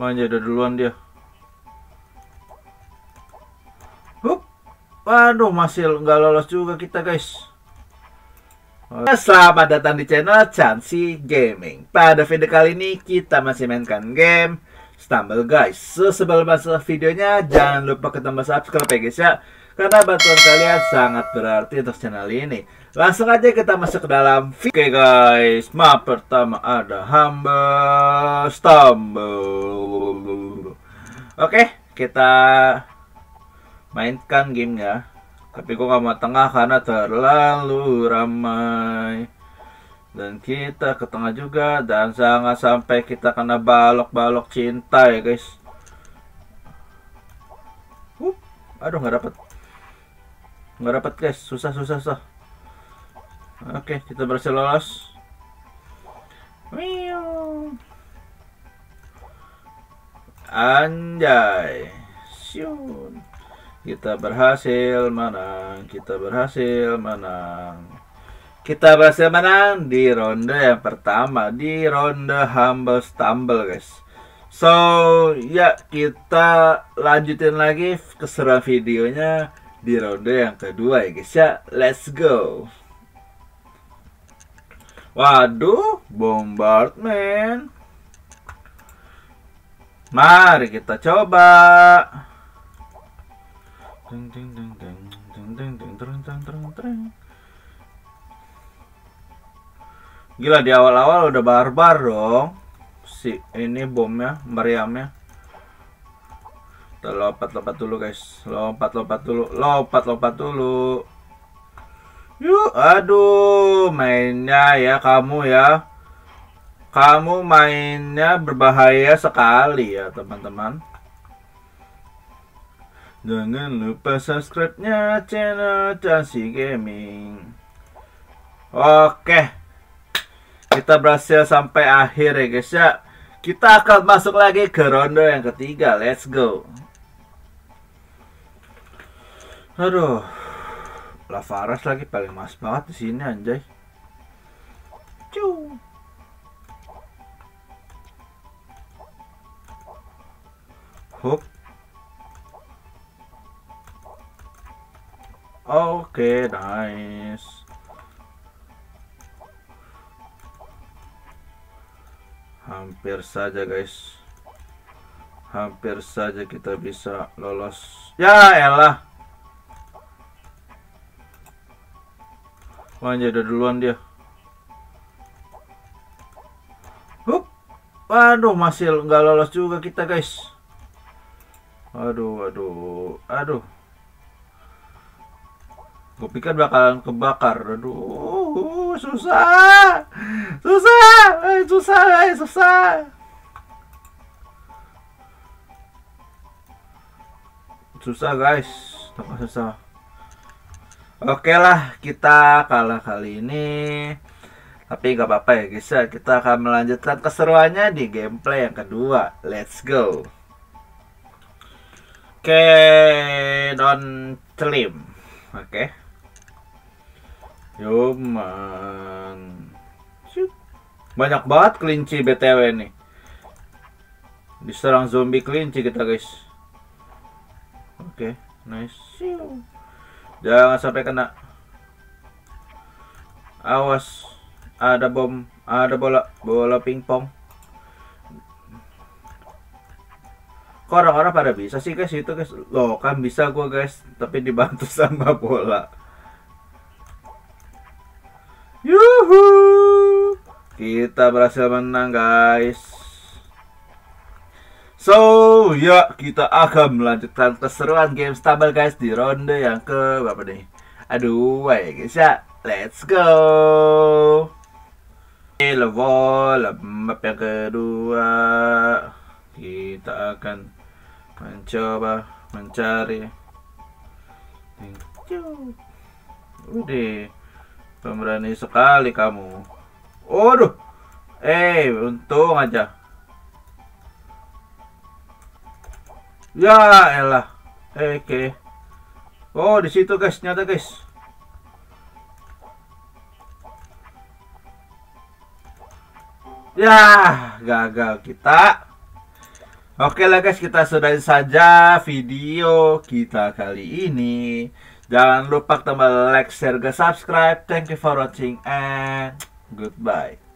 Wajah udah duluan dia. Hup. Waduh, masih nggak lolos juga kita, guys. Selamat datang di channel Chansi Gaming. Pada video kali ini kita masih mainkan game Stumble, guys. So, sebelum masuk videonya, jangan lupa kita subscribe ya, guys ya, karena bantuan kalian sangat berarti untuk channel ini. Langsung aja kita masuk ke dalam video. Oke, guys, map pertama ada Humble Stumble. Oke, kita mainkan gamenya. Tapi gue gak mau tengah karena terlalu ramai. Dan kita ke tengah juga. Dan jangan sampai kita kena balok-balok cinta ya, guys. Aduh, gak dapet. Gak dapet, guys. Susah. Oke, kita berhasil lolos. Anjay. Syun. Kita berhasil menang. Kita berhasil menang di ronde yang pertama, di ronde Humble Stumble, guys. So, ya kita lanjutin lagi keseruan videonya di ronde yang kedua ya, guys ya. Let's go. Waduh, bombardment. Mari kita coba. Gila, di awal-awal udah barbar dong si ini bomnya, meriamnya. Kita lompat dulu, guys. Lompat dulu. Yuk, aduh, mainnya ya kamu ya. Kamu mainnya berbahaya sekali ya, teman-teman. Jangan lupa subscribe-nya channel Chansi Gaming. Oke, kita berhasil sampai akhir ya, guys ya. Kita akan masuk lagi ke ronde yang ketiga. Let's go. Aduh, Lavaras lagi paling mas banget di sini, anjay. Cuy. Hup. Oke, nice. Hampir saja, guys. Hampir saja kita bisa lolos. Ya elah. Wajah udah duluan dia. Hup. Waduh, masih nggak lolos juga kita, guys. Aduh. Gue pikir bakalan kebakar. Aduh, susah. Susah, guys. Tambah susah. Oke lah, kita kalah kali ini. Tapi gak apa-apa ya, guys. Kita akan melanjutkan keseruannya di gameplay yang kedua. Let's go. Oke, don't slim. Oke. Yoman. Banyak banget kelinci BTW nih. Diserang zombie kelinci kita, guys. Oke, nice. Jangan sampai kena. Awas. Ada bom, ada bola pingpong. Kok orang-orang pada bisa sih, guys, itu, guys? Loh, kan bisa gua, guys, tapi dibantu sama bola. Yuhu, kita berhasil menang, guys. So, ya, kita akan melanjutkan keseruan game Stumble, guys, di ronde yang ke berapa nih? Aduh, ya, guys ya. Let's go. Level map yang kedua. Kita akan mencoba mencari. Udah. Pemberani sekali kamu. Waduh. Untung aja. Ya elah. Oke. Oh, di situ, guys, nyata, guys. Ya, gagal kita. Oke lah guys, kita sudahi saja video kita kali ini. Jangan lupa tombol like, share, dan subscribe. Thank you for watching and goodbye.